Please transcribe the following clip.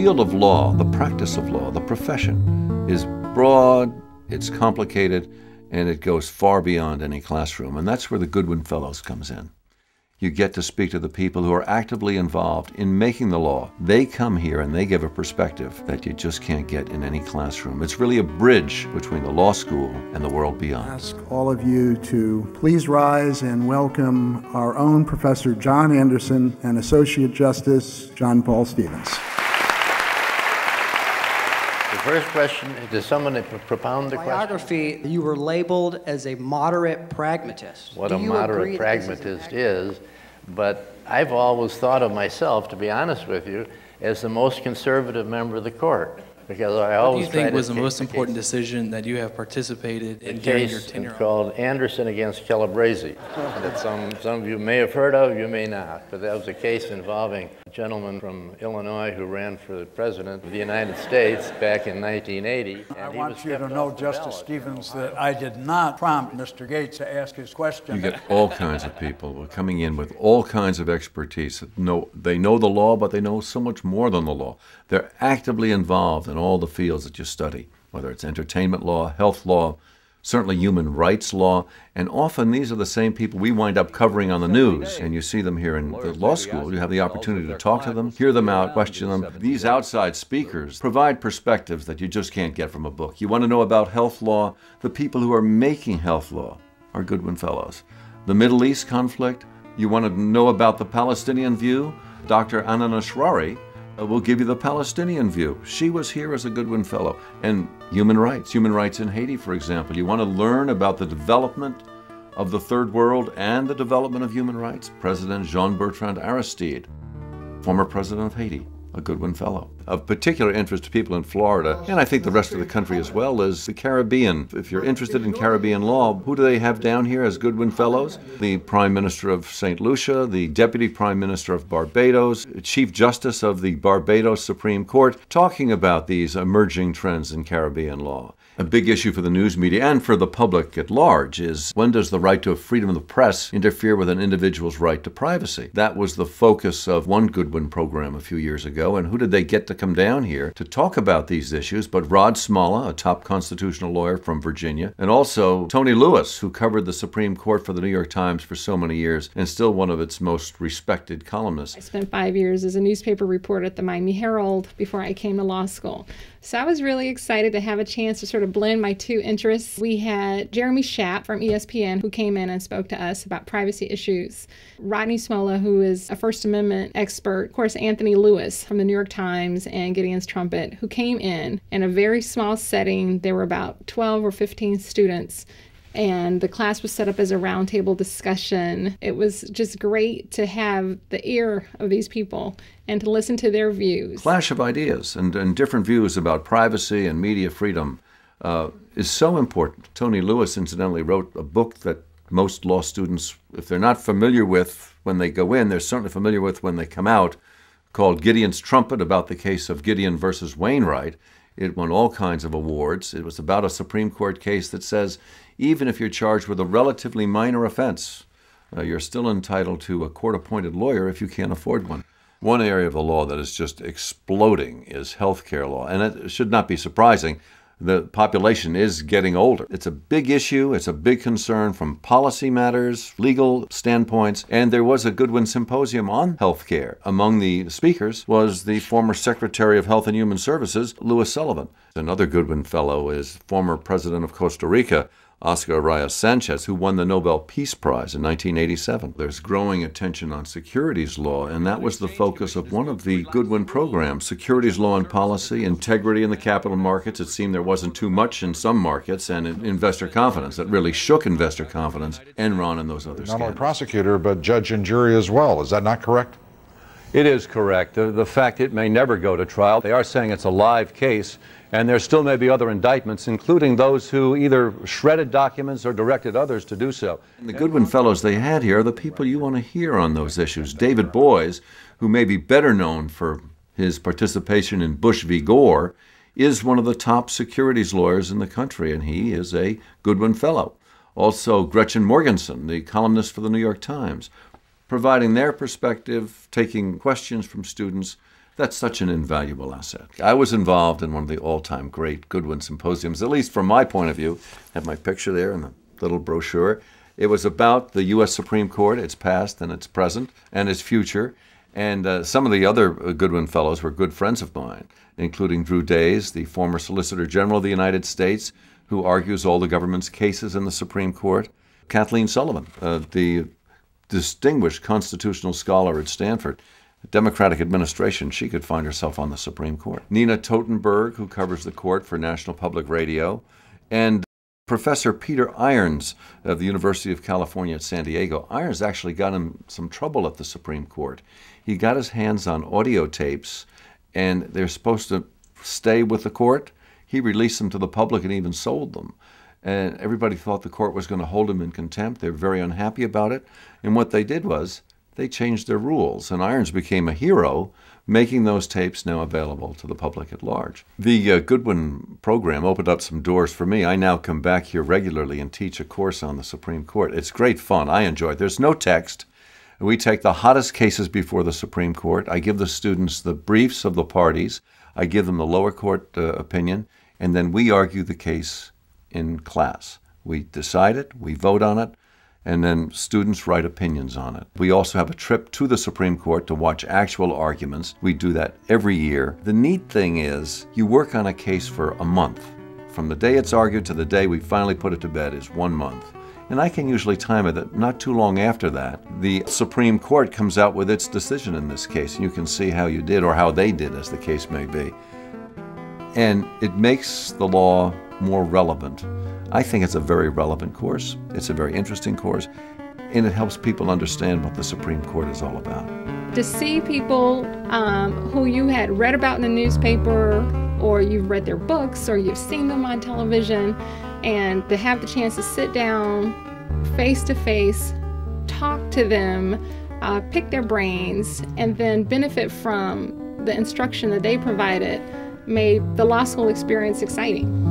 field of law, the practice of law, the profession, is broad, it's complicated, and it goes far beyond any classroom. And that's where the Goodwin Fellows comes in. You get to speak to the people who are actively involved in making the law. They come here and they give a perspective that you just can't get in any classroom. It's really a bridge between the law school and the world beyond. I ask all of you to please rise and welcome our own Professor John Anderson and Associate Justice John Paul Stevens. The first question, does someone propound the question? Biography, you were labeled as a moderate pragmatist. What a moderate pragmatist is, but I've always thought of myself, to be honest with you, as the most conservative member of the court. Because I always What do you think was the most important decision that you have participated in during your tenure? It's called Anderson against Calabresi, that some of you may have heard of, you may not. But that was a case involving a gentleman from Illinois who ran for the president of the United States back in 1980. I want you to know, Justice Stevens, that I did not prompt Mr. Gates to ask his question. You get all kinds of people coming in with all kinds of expertise. They know the law, but they know so much more than the law. They're actively involved in all the fields that you study, whether it's entertainment law, health law, certainly human rights law, and often these are the same people we wind up covering on the news, and you see them here in the law school. You have the opportunity to talk to them, hear them out, question them. These outside speakers provide perspectives that you just can't get from a book. You want to know about health law? The people who are making health law are Goodwin Fellows. The Middle East conflict, you want to know about the Palestinian view? Dr. Anna Nasrari will give you the Palestinian view. She was here as a Goodwin Fellow. And human rights in Haiti, for example. You want to learn about the development of the Third World and the development of human rights. President Jean-Bertrand Aristide, former president of Haiti, a Goodwin Fellow. Of particular interest to people in Florida, and I think the rest of the country as well, is the Caribbean. If you're interested in Caribbean law, who do they have down here as Goodwin Fellows? The Prime Minister of St. Lucia, the Deputy Prime Minister of Barbados, Chief Justice of the Barbados Supreme Court, talking about these emerging trends in Caribbean law. A big issue for the news media and for the public at large is, when does the right to freedom of the press interfere with an individual's right to privacy? That was the focus of one Goodwin program a few years ago, and who did they get to come down here to talk about these issues but Rod Smalla, a top constitutional lawyer from Virginia, and also Tony Lewis, who covered the Supreme Court for the New York Times for so many years and still one of its most respected columnists. I spent 5 years as a newspaper reporter at the Miami Herald before I came to law school. So I was really excited to have a chance to sort of blend my two interests. We had Jeremy Schaap from ESPN who came in and spoke to us about privacy issues. Rodney Smalla, who is a First Amendment expert. Of course, Anthony Lewis from the New York Times and Gideon's Trumpet, who came in a very small setting. There were about 12 or 15 students. And the class was set up as a roundtable discussion. It was just great to have the ear of these people and to listen to their views. Clash of ideas and different views about privacy and media freedom is so important. Tony Lewis, incidentally, wrote a book that most law students, if they're not familiar with when they go in, they're certainly familiar with when they come out, called Gideon's Trumpet, about the case of Gideon versus Wainwright. It won all kinds of awards. It was about a Supreme Court case that says even if you're charged with a relatively minor offense, you're still entitled to a court-appointed lawyer if you can't afford one. One area of the law that is just exploding is healthcare law, and it should not be surprising. The population is getting older. It's a big issue. It's a big concern from policy matters, legal standpoints, and there was a Goodwin Symposium on healthcare. Among the speakers was the former Secretary of Health and Human Services, Louis Sullivan. Another Goodwin Fellow is former President of Costa Rica, Oscar Arias Sanchez, who won the Nobel Peace Prize in 1987. There's growing attention on securities law, and that was the focus of one of the Goodwin programs, securities law and policy, integrity in the capital markets. It seemed there wasn't too much in some markets, and investor confidence. That really shook investor confidence, Enron and those other scandals. Not only prosecutor, but judge and jury as well. Is that not correct? It is correct. The fact it may never go to trial, they are saying it's a live case, and there still may be other indictments, including those who either shredded documents or directed others to do so. And the Goodwin Fellows they had here are the people you want to hear on those issues. David Boies, who may be better known for his participation in Bush v. Gore, is one of the top securities lawyers in the country, and he is a Goodwin Fellow. Also, Gretchen Morgenson, the columnist for the New York Times, providing their perspective, taking questions from students, That's such an invaluable asset. I was involved in one of the all-time great Goodwin symposiums, at least from my point of view. I have my picture there in the little brochure. It was about the U.S. Supreme Court, its past and its present and its future. And some of the other Goodwin Fellows were good friends of mine, including Drew Days, the former Solicitor General of the United States, who argues all the government's cases in the Supreme Court. Kathleen Sullivan, the distinguished constitutional scholar at Stanford, Democratic administration, she could find herself on the Supreme Court. Nina Totenberg, who covers the court for National Public Radio, and Professor Peter Irons of the University of California at San Diego. Irons actually got in some trouble at the Supreme Court. He got his hands on audio tapes, and they're supposed to stay with the court. He released them to the public and even sold them. And everybody thought the court was going to hold him in contempt. They were very unhappy about it. And what they did was they changed their rules, and Irons became a hero, making those tapes now available to the public at large. The Goodwin program opened up some doors for me. I now come back here regularly and teach a course on the Supreme Court. It's great fun. I enjoy it. There's no text. We take the hottest cases before the Supreme Court. I give the students the briefs of the parties. I give them the lower court opinion, and then we argue the case in class. We decide it, we vote on it, and then students write opinions on it. We also have a trip to the Supreme Court to watch actual arguments. We do that every year. The neat thing is you work on a case for a month. From the day it's argued to the day we finally put it to bed is 1 month. And I can usually time it that not too long after that, the Supreme Court comes out with its decision in this case. And you can see how you did or how they did, as the case may be. And it makes the law more relevant. I think it's a very relevant course. It's a very interesting course, and it helps people understand what the Supreme Court is all about. To see people who you had read about in the newspaper, or you've read their books, or you've seen them on television, and to have the chance to sit down face to face, talk to them, pick their brains, and then benefit from the instruction that they provided made the law school experience exciting.